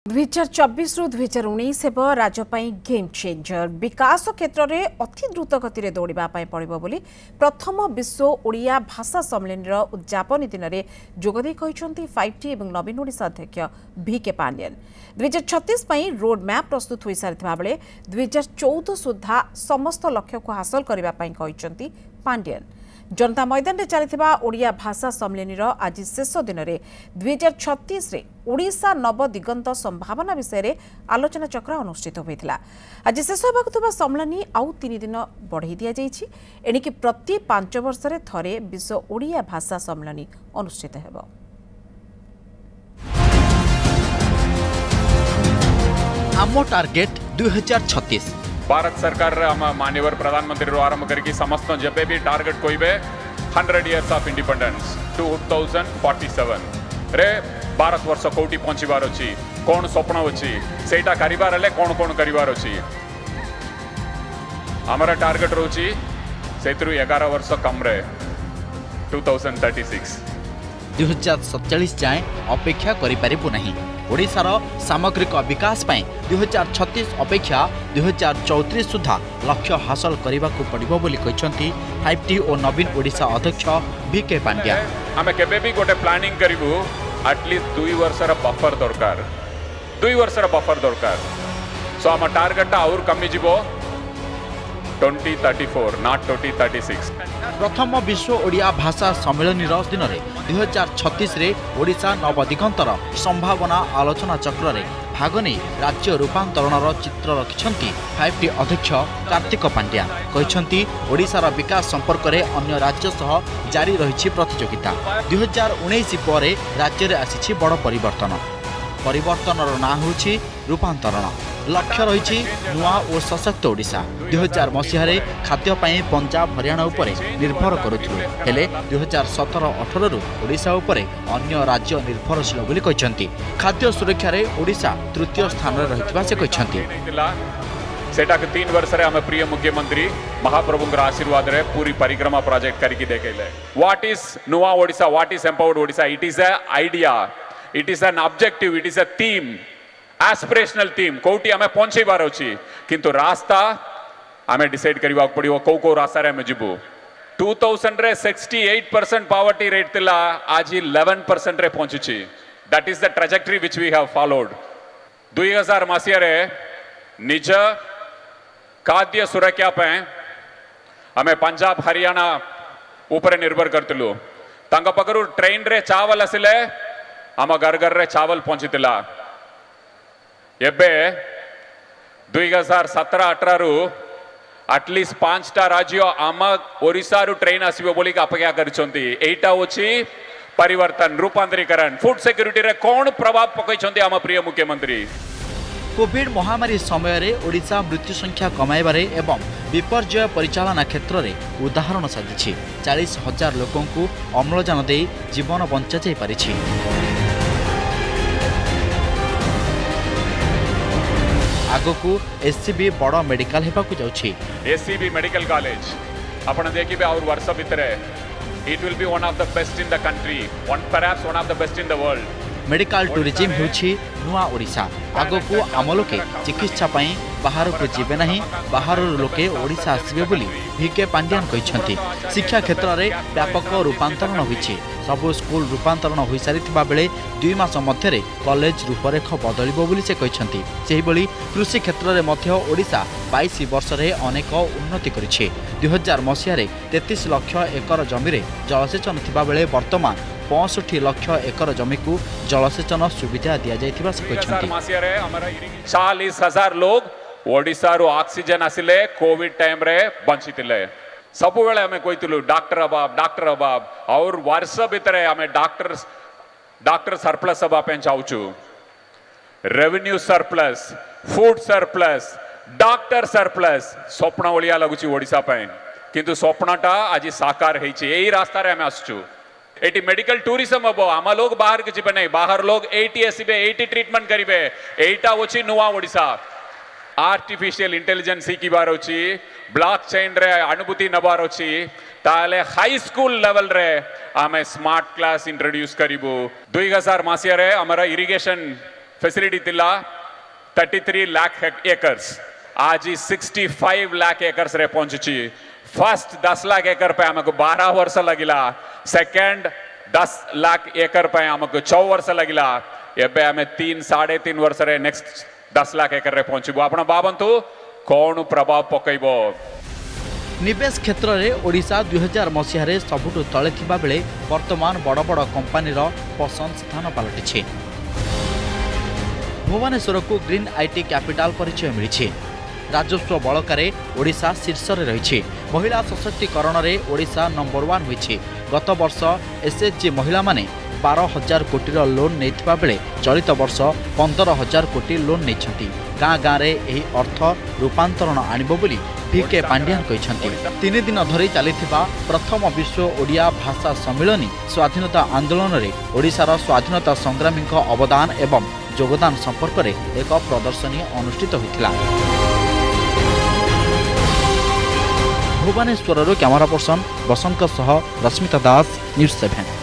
2024 रु 2019 हेब राज्यपाई game changer विकास क्षेत्र में अति द्रुत गति दौड़ा पड़ो बोली प्रथम विश्व ओडिया भाषा सम्मेलन उद्यापन दिन में जोगदे 5T और नवीन ओडिशा अध्यक्ष VK पांड्यन 2036 रोड मैप प्रस्तुत हो सारी बेले 2014 सुधा समस्त लक्ष्य को हासिल करने पांड्यन जनता मैदान में चलता ओडिया भाषा सम्मेलन आज शेष दिन में 2036 ओडिशा नव दिगंत संभावना विषय आलोचना चक्र अनुष्ठित होता आज शेष होगा सम्मेलन आउ 3 दिन बढ़ई दि जाइए एणिकी प्रति 5 वर्ष थे विश्व ओडिया भाषा सम्मेलन अनुष्ठित हो। आम टार्गेट 2036 भारत सरकार माननीय प्रधानमंत्री आरंभ करके समस्त जब भी टार्गेट कहबे 100 इयर्स ऑफ इंडिपेंडेंस 2047 रे भारत वर्ष कोटी पहुंचबार अच्छी कौन स्वप्न अच्छी सेटा करिवार ले कौन कौन करिवार अच्छी हमारा टार्गेट रोची सेतरु 11 वर्ष कम रे 2036 2047 जाए अपेक्षा करिपारिबु नहीं। ओडिशार सामग्रिक विकास पाई 2036 अपेक्षा 2034 सुधा लक्ष्य हासिल करने को पड़ो बोली कहते 5T और नवीन ओडिशा अध्यक्ष VK पांड्या। आमे केबे भी गोटे प्लानिंग करिवु एटलीस्ट 2 वर्षर बफर दरकार 2 वर्षर बफर दरकार सो आम टार्गेट आउर कमी जीवो 2034 नॉट 2036। प्रथम विश्व ओडिया भाषा सम्मेलन दिन में 2036 रे ओडिशा नवदिगंतर संभावना आलोचना चक्र रे भाग नहीं राज्य रूपांतरण चित्र रखिंट 5T अध्यक्ष कार्तिक पांड्या कहते ओडिशार विकास संपर्क में अन्य राज्य सह जारी रही प्रतियोगिता 2019 पर राज्य में आसी बड़ परिवर्तन ना होछि रूपांतरण लक्ष्य रही नुआ और सशक्त ओडिशा 2000 मसीह खाद्यपाई पंजाब हरियाणा उपरे निर्भर करुथिलु हेले 2017-18 रु ओडिशा उपरे अन्य राज्य निर्भरशील बोली कहते खाद्य सुरक्षा रे ओडिशा तृतीय स्थान रे रहितबा से कहते सेटा के 3 वर्ष रे हमें प्रिय मुख्यमंत्री महाप्रभुंकर आशीर्वाद रे पूरी परिक्रमा प्रोजेक्ट करके देखेले व्हाट इज नुआ Odisha what is empowered Odisha it is a idea it is an objective it is a theme aspirational theme कोटी हमें पहुंचेबार अच्छी किंतु रास्ता हमें डिसाइड करने पड़ो कौ रास्ता रे हमें जीवु 2000 रे 68% पॉवर्टी रेट थिला आज 11% रे पहुंचुची that is the trajectory which we have followed 2000 मसीह रे निज खाद्य सुरक्षा पे हमें पंजाब हरियाणा ऊपर निर्भर करतलु तांका पकरू ट्रेन रे चावल आसिले आम घर घर रे चावल पहुंचीला एबे 2017-18 रु एटलिस्ट 5टा राज्य आम ओडिशा रु ट्रेन आसीबो बोली का अपेक्षा करछंती एटा होची परिवर्तन रूपांतरीकरण फूड सिक्योरिटी रे कोन प्रभाव पकैछंती आम प्रिय मुख्यमंत्री। कोविड महामारी समय रे ओडिशा मृत्यु संख्या कमाइबारे एवं विपर्यय परिचालना क्षेत्र रे उदाहरण साजिछि 40,000 लोकों को अम्लजान दे जीवन बंचा जाई परिछि। आगकू SCB बड़ मेडिकल हेबाकू जाउछि SCB मेडिकल कॉलेज आपण देखिबे और वर्ष भितर it will be one of the best in the country perhaps one of the best in the world. Medical tourism होछि नुआ ओडिशा आगकू आम लोके चिकित्सा पाई बाहर को जीवे नहीं बाहर लोके ओडिशा आसबे बोली VK पांड्यन कहते शिक्षा क्षेत्र में व्यापक रूपांतरण होइछि सबु स्कूल रूपांतरण हो सारी बेले 2 मास मध्य कॉलेज रूपरेख बदलिबो बोली से कहते सेही बोली कृषि क्षेत्र में मध्य ओडिशा 22 वर्ष रे अनेक उन्नति करिछि 2000 मसीह 33 लाख एकर जमी रे जलसेचन थिबा बेले वर्तमान 65 लाख एकर जमी को जलसेचन सुविधा दिया जाइथिबा से कहते 40,000 लोग ओडिशा रो ऑक्सीजन आसिले कोविड टाइम रे बंचितिले सबु बेले हमें कहितलु डॉक्टर अभाव और वर्ष भितर हमें डॉक्टर सरप्लस हबा पे चाहूछु revenue surplus food surplus doctor surplus स्वप्न ओलिया लगुची ओडिशा पे किंतु स्वप्नटा आज साकार हेछि एही रास्ता रे हमें आसछु एटी मेडिकल टूरिज्म हबो आम लोग बाहर के जीवे नहीं बाहर लोग 80 आसीबे 80 ट्रीटमेंट करिवे एटा होछि नुआ ओडिशा आर्टिफिशियल इंटेलिजेंस की बार अच्छी ब्लॉकचेन रे अनुभूति नबार अच्छी ताले हाई स्कूल लेवल रे आमे स्मार्ट क्लास इंट्रोड्यूस करिबो 2000 मसीह रे हमारा इरिगेशन फैसिलिटी थिला 33 लाख एकर्स आज 65 लाख एकर्स रे पहुंची। फर्स्ट 10 लाख एकर पे हमको 12 वर्ष लगिला, सेकंड 10 लाख एकर पे हमको 6 वर्ष लगिला, एबे हमें 3-3.5 वर्ष रे नेक्स्ट 10 लाख एकर रे पहुंचबो। आपण बाबंतु कौन प्रभाव पकइबो। निवेश क्षेत्र में ओडिशा 2000 मसीह सबुठु तले थिबा बेले वर्तमान बड़ बड़ कंपानीर पसंद स्थान पलटि। भुवनेश्वर को ग्रीन आईटी कैपिटल परिचय मिली। राजस्व बलकार ओडिशा शीर्ष रही। महिला सशक्तिकरण में ओडिशा नंबर 1 होइछि। गत वर्ष एसएचजी महिला माने 12,000 कोटी लोन नहीं बेले चलित वर्ष 15,000 कोटी लोन नहीं। गाँ गाँ रे एही अर्थ रूपांतरण आणिबो बोली पीके पांड्यान कहते। 3 दिन धरी चलिथिबा प्रथम विश्व ओडिया भाषा सम्मेलन स्वाधीनता आंदोलन में ओडिशार स्वाधीनता संग्रामी अवदान एवं योगदान संपर्क में एक प्रदर्शनी अनुष्ठित होइथिला। भुवनेश्वर कैमरा पर्सन बसंत सह रश्मिता दास, न्यूज 7।